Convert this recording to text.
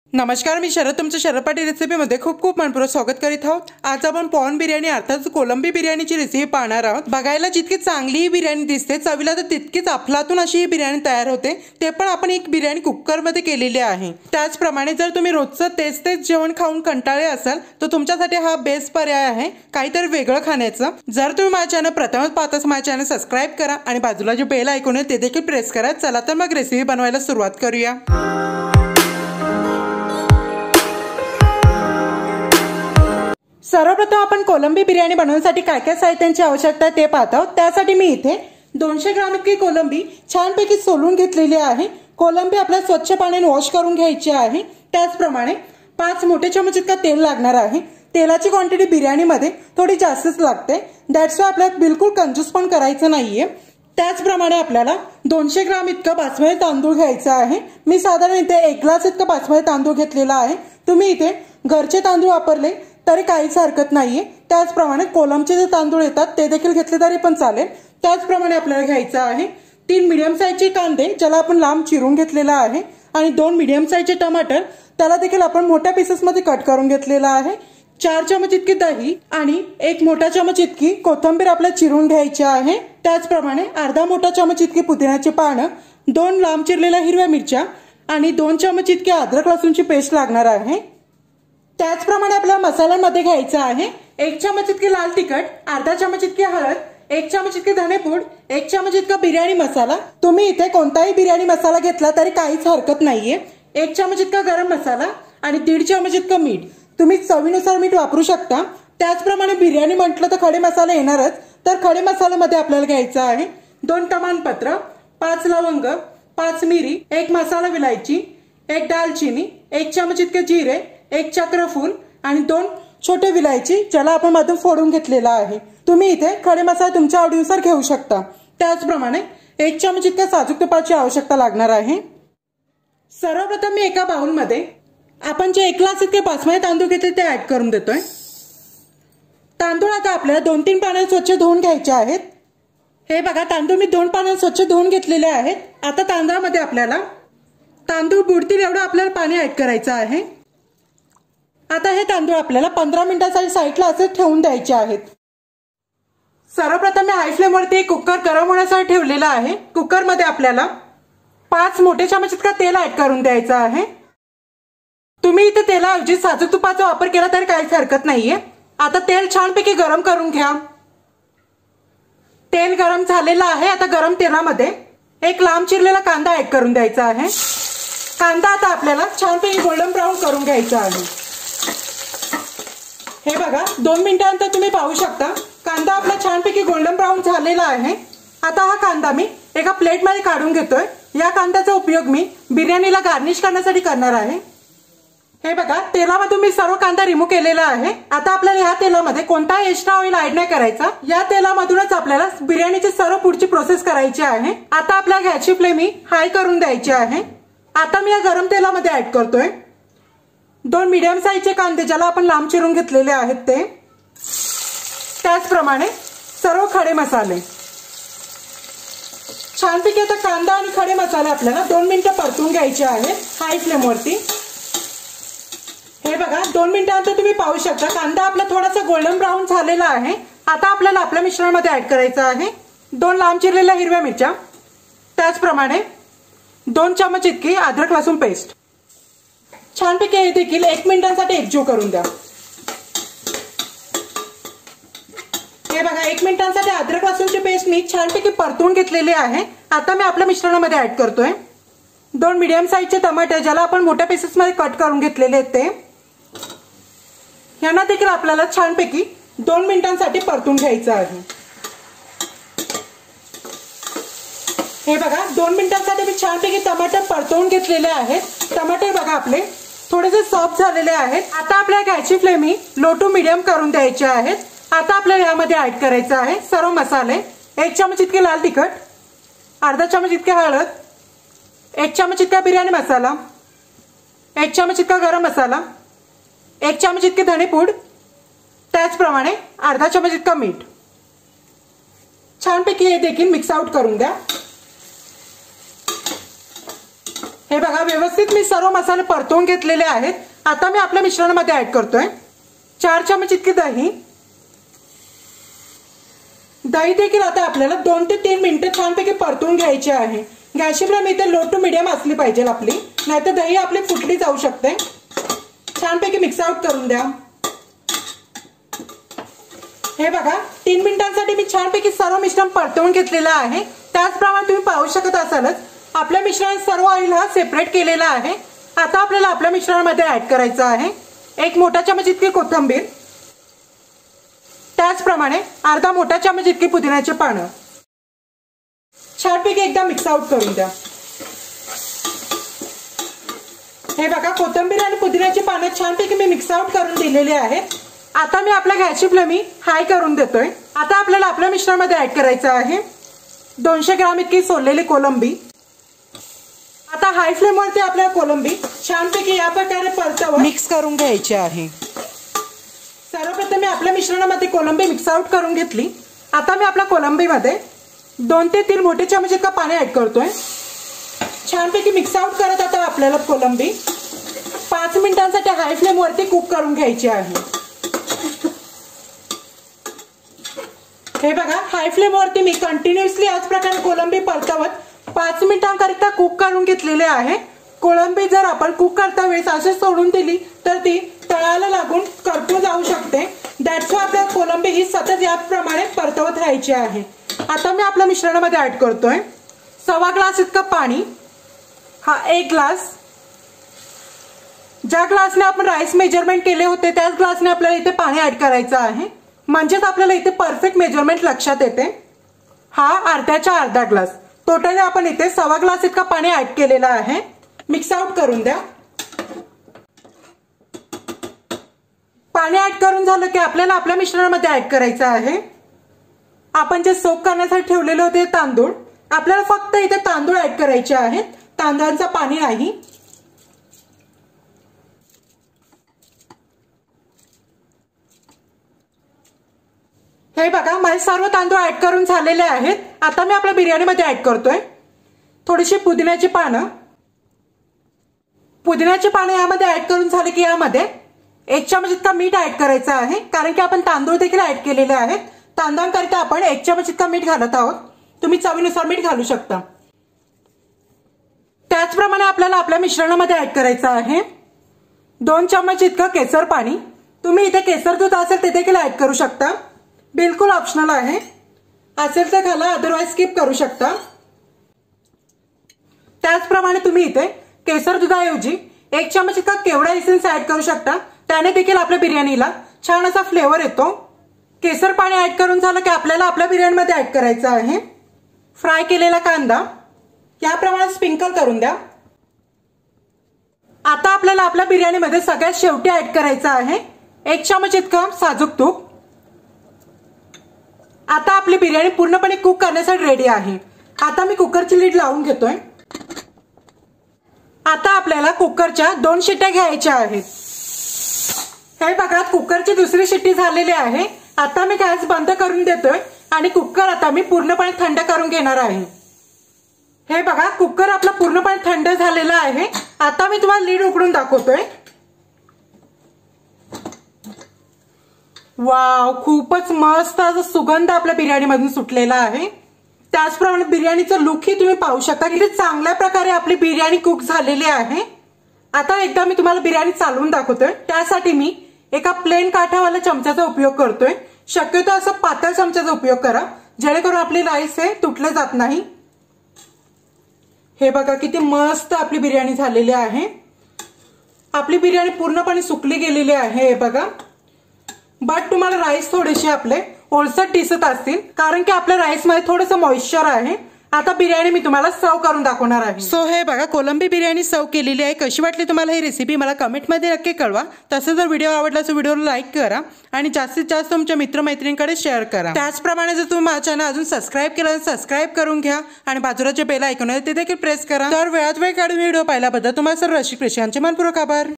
नमस्कार, मी शरद तुमच्या शरद पाटील रेसिपीमध्ये खूप खूप मनपूर्वक स्वागत करीत आहोत। आज आपण पॉर्न बिर्याणी अर्थात कोलंबी बिर्याणीची रेसिपी पाहणार आहोत। बघायला जितकी चांगली ही बिर्याणी दिसते, चवीला तर तितकीच अफलातून अशी ही बिर्याणी तयार होते। ते पण आपण एक बिर्याणी कुकरमध्ये केलेली आहे। त्याचप्रमाणे जर तुम्ही रोजचं तेच जेवण खाऊन कंटाळले असाल तर तुमच्यासाठी हा बेस्ट पर्याय आहे काहीतरी वेगळं खाण्याचं। जर तुम्ही माझ्या चॅनल प्रथमच पाहत असाल, माझ्या चॅनल सबस्क्राइब करा आणि बाजूला जे बेल आयकॉन आहे ते देखील प्रेस करा। चला तर मग रेसिपी बनवायला सुरुवात करूया। सर्वप्रथम आपण कोलंबी बिर्याणी बनवण्यासाठी काय काय साहित्यांची आवश्यकता आहे ते पाहत आहोत। त्यासाठी मी इथे 200 ग्रॅम इतकी कोलंबी छानपैकी सोलून घेतलेली आहे। कोलंबी आपल्याला स्वच्छ पाण्याने वॉश करून घ्यायची आहे। त्याचप्रमाणे 5 मोठे चमच इतका तेल लागणार आहे। तेलाची क्वांटिटी बिर्याणीमध्ये थोडी जास्तच लागते, दॅट्स वाय आपल्याला बिलकुल कंजूस पण करायचं नाहीये। त्याचप्रमाणे आपल्याला 200 ग्रॅम इतका बासमती तांदूळ घ्यायचा आहे। मी साधारण इथे 1 ग्लास इतका बासमती तांदूळ घेतलेला आहे। तुम्ही इथे घरचे तांदूळ वापरले तरी काहीच हरकत नाहीये। त्याचप्रमाणे कोलमचे जे तांदूळ येतात ते देखील घेतले तरी पण चालेल। त्याचप्रमाणे आपल्याला घ्यायचं आहे 3 मीडियम साईजचे कांदे, ज्याला आपण लांब चिरून घेतलेला आहे, आणि 2 मीडियम साईजचे टमाटर, त्याला देखील आपण मोठ्या पीसेस मध्ये कट करून घेतलेला आहे। 4 चमच इतकी दही आणि 1 मोठा चमच इतकी कोथिंबीर आपल्याला चिरून घ्यायची आहे। त्याचप्रमाणे अर्धा मोठा चमच इतकी पुदिन्याची पानं, 2 लांब चिरलेल्या हिरव्या मिरच्या आणि 2 चमच इतकी अद्रक लसूणची पेस्ट लागणार आहे। त्याचप्रमाणे आपल्याला मसाल्यांमध्ये घ्यायचं आहे 1 चमच इतकी लाल तिखट, अर्धा चमच इतकी हळद, 1 चमच इतकी धनेपूड, 1 चमच इतका बिर्याणी मसाला। तुम्ही इथे कोणताही बिर्याणी मसाला घेतला तरी काहीच हरकत नाहीये। 1 चमच इतका गरम मसाला आणि 1.5 चमच इतकं मीठ, तुम्ही चवीनुसार मीठ वापरू शकता। त्याचप्रमाणे बिर्याणी म्हटलं तर खडे मसाले येणारच, तर खडे मसाल्यामध्ये आपल्याला घ्यायचं आहे 2 तमालपत्र, 5 लवंग, 5 मिरी, 1 मसाला विलायची, 1 दालचिनी, 1 चमच इतके जिरे, 1 चक्रफूल आणि 2 छोटे विलायची, ज्याला आपण मधून फोडून घेतलेला आहे। तुम्ही इथे खडे मसाले तुमच्या आवडीनुसार घेऊ शकता। त्याचप्रमाणे 1 चमच इतक्या साजूक तुपाची आवश्यकता लागणार आहे। सर्वप्रथम मी एका बाउल मध्ये आपण जे 1 ग्लास इतके बासमती तांदूळ घेतले ते ऍड करून देतोय। तांदूळ आता आपल्याला 2-3 पाण्याने स्वच्छ धुवून घ्यायचे आहेत। हे बघा, तांदूळ मी 2 पाण्याने स्वच्छ धुवून घेतलेले आहेत। आता तांदळामध्ये आपल्याला तांदूळ बुडतील एवढं आपल्याला पाणी ऍड करायचं आहे। आता हे तांदूळ आपल्याला 15 मिनिटांसाठी साईडला असे ठेवून द्यायचे आहेत। सर्वप्रथम मी हाय फ्लेमवरती कुकर गरम होण्यासाठी ठेवलेला आहे। कुकरमध्ये आपल्याला 5 मोठे चमच इतका तेल ऍड करून द्यायचं आहे। तुम्ही इथे तेलाऐवजी साजूक तुपाचा वापर केला तरी काहीच हरकत नाहीये। आता तेल छानपैकी गरम करून घ्या। तेल गरम झालेलं आहे। आता गरम तेलामध्ये 1 लांब चिरलेला कांदा ऍड करून द्यायचा आहे। कांदा आता आपल्याला छानपैकी गोल्डन ब्राऊन करून घ्यायचा आहे। हे बघा, 2 मिनिटांनंतर तुम्ही पाहू शकता कांदा आपला छानपैकी गोल्डन ब्राऊन झालेला आहे। आता हा कांदा मी एका प्लेटमध्ये काढून घेतोय। या कांद्याचा उपयोग मी बिर्याणीला गार्निश करण्यासाठी करणार आहे। हे बघा, तेलामधून मी सर्व कांदा रिमूव्ह केलेला आहे। आता आपल्याला या तेलामध्ये कोणताही एक्स्ट्रा ऑइल ऍड नाही करायचा। या तेलामधूनच आपल्याला बिर्याणीची सर्व पुढची प्रोसेस करायची आहे। आता आपल्या गॅसची फ्लेम हाय करून द्यायची आहे। आता मी या गरम तेलामध्ये ऍड करतोय 2 मीडियम साईजचे कांदे, ज्याला आपण लांब चिरून घेतलेले आहेत ते। त्याचप्रमाणे सर्व खडे मसाले छानपैकी आता कांदा आणि खडे मसाले आपल्याला 2 मिनिटं परतून घ्यायचे आहेत हाय फ्लेमवरती। हे बघा, 2 मिनिटांनंतर तुम्ही पाहू शकता कांदा आपला थोडासा गोल्डन ब्राऊन झालेला आहे। आता आपल्याला आपल्या मिश्रणामध्ये ऍड करायचं आहे 2 लांब चिरलेल्या हिरव्या मिरच्या, त्याचप्रमाणे 2 चमच इतकी अद्रक लसूण पेस्ट। छानपैकी हे देखील 1 मिनिटांसाठी एकजीव करून द्या। हे बघा, 1 मिनिटांसाठी अद्रक लसूणची पेस्ट मी छानपैकी परतून घेतलेली आहे। आता मी आपल्या मिश्रणामध्ये ऍड करतोय 2 मीडियम साईजचे टमाटे, ज्याला आपण मोठ्या पीसेस मध्ये कट करून घेतलेले आहेत ते। यांना देखील आपल्याला छानपैकी 2 मिनिटांसाठी परतून घ्यायचं आहे। हे बघा, 2 मिनिटांसाठी मी छानपैकी टमाटर परतवून घेतलेले आहेत। टमाटर बघा आपले थोडेसे सॉफ्ट झालेले आहेत। आता आपल्या गॅसची फ्लेम लो टू मीडियम करून द्यायची आहेत। आता आपल्याला यामध्ये ऍड करायचं आहे सर्व मसाले। 1 चमच इतके लाल तिखट, अर्धा चमच इतके हळद, 1 चमच इतका बिर्याणी मसाला, 1 चमच इतका गरम मसाला, 1 चमच इतके धनेपूड, त्याचप्रमाणे अर्धा चमच इतका मीठ। छानपैकी हे देखील मिक्स आउट करून द्या। हे बघा व्यवस्थित मी सर्व मसाले परतवून घेतलेले आहेत। आता मी आपल्या मिश्रणामध्ये ऍड करतोय 4 चमच इतकी दही। दही देखील आता आपल्याला 2 ते 3 मिनिटं छानपैकी परतवून घ्यायची आहे। गॅसची फ्लेम इथे लो टू मीडियम असली पाहिजे आपली, नाहीतर दही आपली फुटली जाऊ शकते। छानपैकी मिक्स आउट करून द्या। हे बघा 3 मिनिटांसाठी मी छानपैकी सर्व मिश्रण परतवून घेतलेलं आहे। त्याचप्रमाणे तुम्ही पाहू शकत असालच आपल्या मिश्रणात सर्व ऑइल हा सेपरेट केलेला आहे। आता आपल्याला आपल्या मिश्रणामध्ये ऍड करायचं आहे 1 मोठा चमच इतकी कोथिंबीर, त्याचप्रमाणे अर्धा मोठा चमच इतकी पुदिन्याची पानं। छानपैकी एकदा मिक्स आउट करून द्या। हे बघा कोथिंबीर आणि पुदिन्याची पानं छानपैकी मी मिक्स आउट करून दिलेली आहेत। आता मी आपल्या गॅसची फ्लेम हाय करून देतोय। आता आपल्याला आपल्या मिश्रणामध्ये ऍड करायचं आहे 200 ग्रॅम इतकी सोललेली कोलंबी। आता हाय फ्लेम वरती आपल्याला कोलंबी छानपैकी या प्रकारे परतवून मिक्स करून घ्यायची आहे। सर्वप्रथम मी आपल्या मिश्रणामध्ये कोलंबी मिक्स आउट करून घेतली। आता मी आपल्या कोलंबीमध्ये 2 ते 3 मोठे चमच इतका पाणी ऍड करतोय। छानपैकी मिक्स आउट करत आता आपल्याला कोलंबी 5 मिनिटांसाठी हाय फ्लेम वरती कुक करून घ्यायची आहे। हे बघा हाय फ्लेम वरती मी कंटिन्युअसली याच प्रकारे कोलंबी परतवत 5 मिनिटांकरिता कुक करून घेतलेले आहे। कोलंबी जर आपण कुक करता वेळेस अशी सोडून दिली तर ती तळाला लागून करपून जाऊ शकते। दॅट्स व्हाय आपल्याला कोलंबी ही सतत याप्रमाणे परतवत राहायची आहे। आता मी आपल्या मिश्रणामध्ये ऍड करतोय 1.25 ग्लास इतकं पाणी। हा 1 ग्लास, ज्या ग्लासने आपण राईस मेजरमेंट केले होते त्याच ग्लासने आपल्याला इथे पाणी ऍड करायचं आहे, म्हणजेच आपल्याला इथे परफेक्ट मेजरमेंट लक्षात येते। हा अर्ध्याच्या अर्धा ग्लास, टोटली आपण इथे 1.25 ग्लास इतका पाणी ऍड केलेला आहे। मिक्स आउट करून द्या। पाणी ऍड करून झालं की आपल्याला आपल्या मिश्रणामध्ये ऍड करायचं आहे आपण जे सोक करण्यासाठी ठेवलेले होते तांदूळ। आपल्याला फक्त इथे तांदूळ ऍड करायचे आहेत, तांदळाचं पाणी नाही। हे बघा माझे सर्व तांदूळ ऍड करून झालेले आहेत। आता मी आपल्या बिर्याणीमध्ये ऍड करतोय थोडीशी पुदिन्याची पानं। पुदिन्याची पानं यामध्ये ऍड करून झाले की यामध्ये 1 चमच इतका मीठ ऍड करायचं आहे, कारण की आपण तांदूळ देखील ऍड केलेले आहेत। तांदळांकरिता आपण 1 चमच इतका मीठ घालत आहोत, तुम्ही चवीनुसार मीठ घालू शकता। त्याचप्रमाणे आपल्याला आपल्या मिश्रणामध्ये ऍड करायचं आहे 2 चमच इतकं केसर पाणी। तुम्ही इथे केसर दूध असेल ते देखील ऍड करू शकता, बिलकुल ऑप्शनल आहे, असेल तर घाला अदरवाइज स्किप करू शकता। त्याचप्रमाणे तुम्ही इथे केसर दुधाऐवजी 1 चमच इतका केवडा एसेन्स ऍड करू शकता, त्याने देखील आपल्या बिर्याणीला छान असा फ्लेवर येतो। केसर पाणी ऍड करून झालं की आपल्याला आपल्या बिर्याणीमध्ये ऍड करायचं आहे फ्राय केलेला कांदा। याप्रमाणे स्प्रिंकल करून द्या। आता आपल्याला आपल्या बिर्याणीमध्ये सगळ्यात शेवटी ऍड करायचं आहे 1 चमच इतकं साजूक तूप। आता आपली बिर्याणी पूर्णपणे कुक करण्यासाठी रेडी आहे। आता मी कुकरची लीड लावून घेतोय। आता आपल्याला कुकरच्या 2 शिट्ट्या घ्यायच्या आहेत। हे बघा कुकरची दुसरी शिट्टी झालेली आहे। आता मी गॅस बंद करून देतोय आणि कुकर आता मी पूर्णपणे थंड करून घेणार आहे। हे बघा कुकर आपला पूर्णपणे थंड झालेला आहे। आता मी तुम्हाला लीड उघडून दाखवतोय। वाव, खूपच मस्त असा सुगंध आपल्या बिर्याणीमधून सुटलेला आहे। त्याचप्रमाणे बिर्याणीचं लुक ही तुम्ही पाहू शकता किती चांगल्या प्रकारे आपली बिर्याणी कुक झालेली आहे। आता एकदा मी तुम्हाला बिर्याणी चालवून दाखवतोय। त्यासाठी मी एका प्लेन काठावाल्या चमच्याचा उपयोग करतोय। शक्यतो असं पातळ चमच्याचा उपयोग करा, जेणेकरून आपली राईस हे तुटले जात नाही। हे बघा किती मस्त आपली बिर्याणी झालेली आहे। आपली बिर्याणी पूर्णपणे सुकली गेलेली आहे हे बघा। बट तुम्हाला राईस थोडेसे आपले ओलसर दिसत असतील, कारण की आपल्या राईस मध्ये थोडंसं मॉइश्चर आहे। आता बिर्याणी मी तुम्हाला सर्व करून दाखवणार आहे। सो हे बघा कोलंबी बिर्याणी सर्व केलेली आहे। कशी वाटली तुम्हाला ही रेसिपी मला कमेंटमध्ये नक्की कळवा। तसंच जर व्हिडिओ आवडला तर व्हिडिओला लाईक करा आणि जास्तीत जास्त तुमच्या मित्रमैत्रिणींकडे शेअर करा। त्याचप्रमाणे जर तुम्ही माझ्या चॅनल अजून सबस्क्राईब केलं तर सबस्क्राईब करून घ्या आणि बाजूला जे बेल आयकॉन आहे ते देखील प्रेस करा। तर वेळात वेळ काढून व्हिडिओ पाहिल्याबद्दल तुम्हाला सर्व रसिक प्रेक्षकांचे मनपूर्वक आभार।